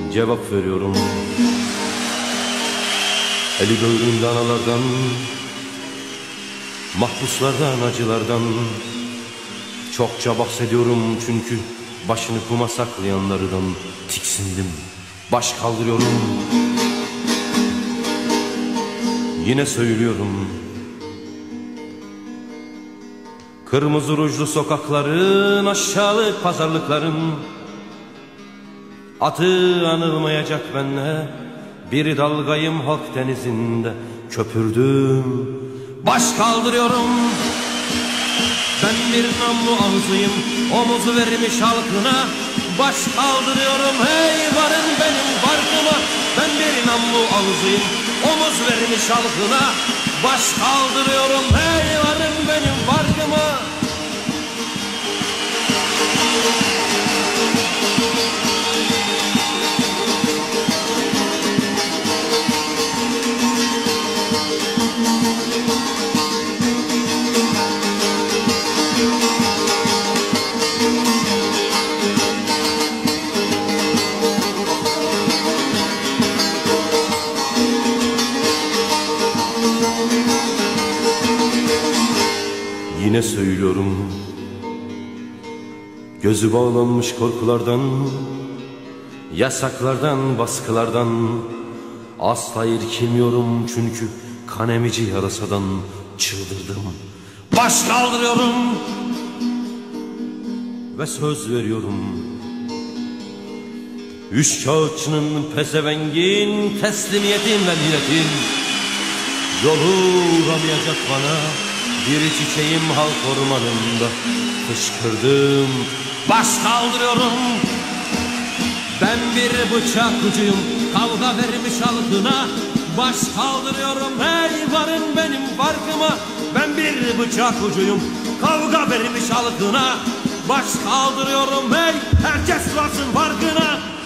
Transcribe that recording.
cevap veriyorum. Eli göğrümde analardan, mahpuslardan, acılardan çokça bahsediyorum çünkü başını kuma saklayanlardan tiksindim. Baş kaldırıyorum. Yine söylüyorum. Kırmızı rujlu sokakların, aşağılık pazarlıkların adı anılmayacak benle. Bir dalgayım halk denizinde, köpürdüm. Baş kaldırıyorum. Ben bir namlu ağzıyım, omuzu vermiş halkına. Baş kaldırıyorum, hey varın benim farkıma. Ben bir namlu ağzıyım, omuz vermiş halkına. Baş kaldırıyorum, hey varın benim farkıma. Yine söylüyorum. Gözü bağlanmış korkulardan, yasaklardan, baskılardan asla irkilmiyorum çünkü kan emici yarasadan çıldırdım. Baş kaldırıyorum ve söz veriyorum. Üç kağıtçının, pezevengin, teslimiyetin ve milletin yolu uğramayacak bana. Bir çiçeğim halk ormanında fışkırdım. Baş kaldırıyorum. Ben bir bıçak ucuyum, kavga vermiş halkına. Baş kaldırıyorum, hey varın benim farkıma. Ben bir bıçak ucuyum, kavga vermiş halkına. Baş kaldırıyorum, hey herkes varsın farkına.